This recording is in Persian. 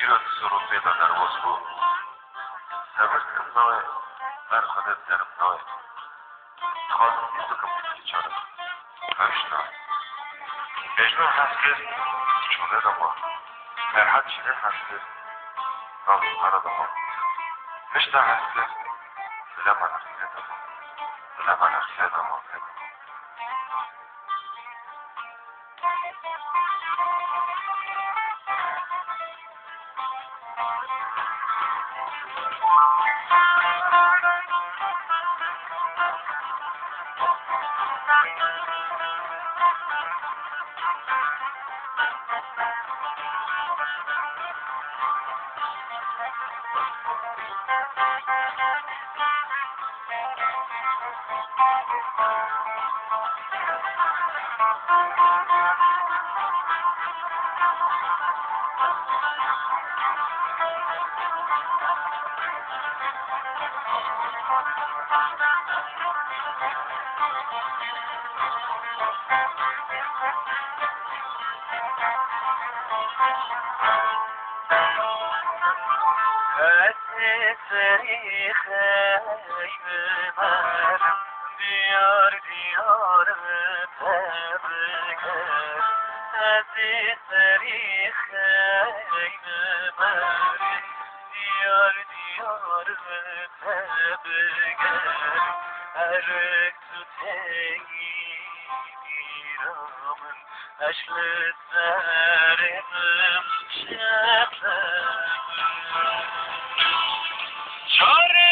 گیرد سرو پیدا در وزگو سبرسکم نای بر خودت درم نای خواهد نیزو کم بیدی چارم هشتا مجنون هست که چونه دما فرحت چینه هست که نام مرا دما هشتا هست که بلا من اخیه دما بلا من اخیه دما سری خیمه برم دیار دیار تبگر از سری خیمه برم دیار دیار تبگر ارک تو تگیرامن اشل سرم شبم چاره